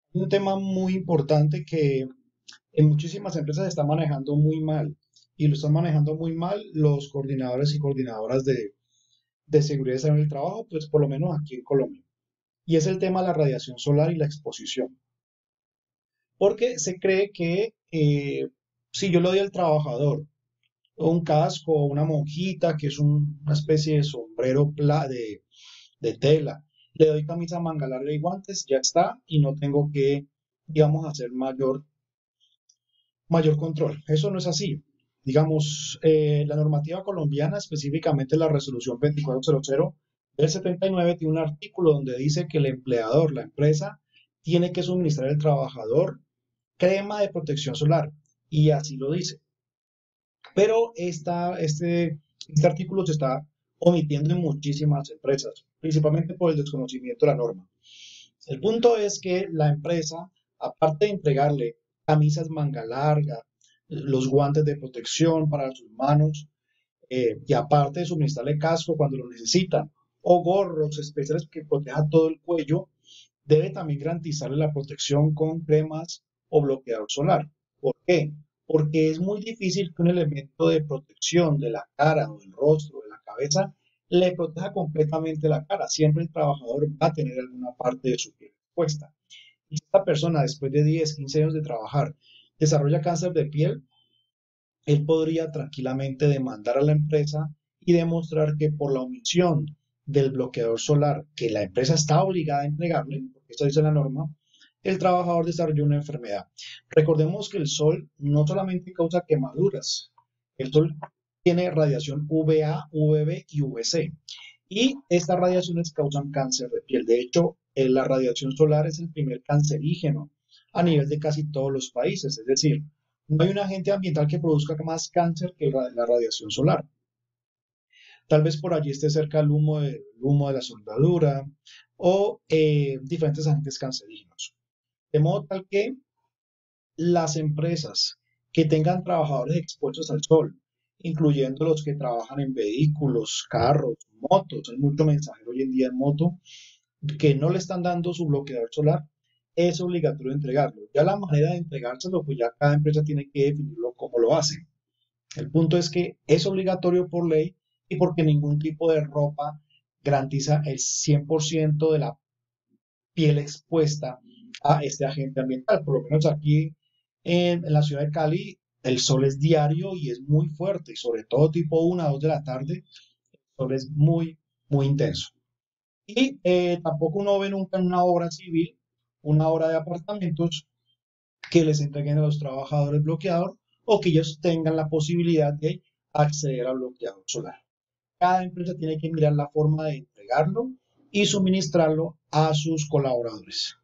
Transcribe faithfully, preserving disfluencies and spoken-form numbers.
Un tema muy importante que en muchísimas empresas se está manejando muy mal y lo están manejando muy mal los coordinadores y coordinadoras de, de seguridad y salud en el trabajo, pues por lo menos aquí en Colombia. Y es el tema de la radiación solar y la exposición. Porque se cree que eh, si yo le doy al trabajador un casco o una monjita, que es un- una especie de sombrero pla- de, de tela, le doy camisa manga larga y guantes, ya está, y no tengo que, digamos, hacer mayor mayor control. Eso no es así. Digamos, eh, la normativa colombiana, específicamente la resolución veinticuatrocientos del setenta y nueve, tiene un artículo donde dice que el empleador, la empresa, tiene que suministrar al trabajador crema de protección solar. Y así lo dice. Pero esta, este, este artículo se está omitiendo en muchísimas empresas, principalmente por el desconocimiento de la norma. El punto es que la empresa, aparte de entregarle camisas manga larga, los guantes de protección para sus manos, eh, y aparte de suministrarle casco cuando lo necesitan, o gorros especiales que protejan todo el cuello, debe también garantizarle la protección con cremas o bloqueador solar. ¿Por qué? Porque es muy difícil que un elemento de protección de la cara o del rostro, de la cabeza, le proteja completamente la cara. Siempre el trabajador va a tener alguna parte de su piel expuesta. Y si esta persona, después de diez, quince años de trabajar, desarrolla cáncer de piel, él podría tranquilamente demandar a la empresa y demostrar que por la omisión del bloqueador solar que la empresa está obligada a entregarle, porque eso dice la norma, el trabajador desarrolló una enfermedad. Recordemos que el sol no solamente causa quemaduras, el sol tiene radiación U V A, U V B y U V C. Y estas radiaciones causan cáncer de piel. De hecho, eh, la radiación solar es el primer cancerígeno a nivel de casi todos los países. Es decir, no hay un agente ambiental que produzca más cáncer que la radiación solar. Tal vez por allí esté cerca el humo de, el humo de la soldadura o eh, diferentes agentes cancerígenos. De modo tal que las empresas que tengan trabajadores expuestos al sol, incluyendo los que trabajan en vehículos, carros, motos, hay mucho mensajero hoy en día en moto, que no le están dando su bloqueador solar, es obligatorio entregarlo. Ya la manera de entregárselo, pues ya cada empresa tiene que definirlo cómo lo hace. El punto es que es obligatorio por ley y porque ningún tipo de ropa garantiza el cien por ciento de la piel expuesta a este agente ambiental. Por lo menos aquí en, en la ciudad de Cali, el sol es diario y es muy fuerte, y sobre todo tipo una o dos de la tarde, el sol es muy, muy intenso. Y eh, tampoco uno ve nunca en una obra civil, una obra de apartamentos, que les entreguen a los trabajadores bloqueador o que ellos tengan la posibilidad de acceder al bloqueador solar. Cada empresa tiene que mirar la forma de entregarlo y suministrarlo a sus colaboradores.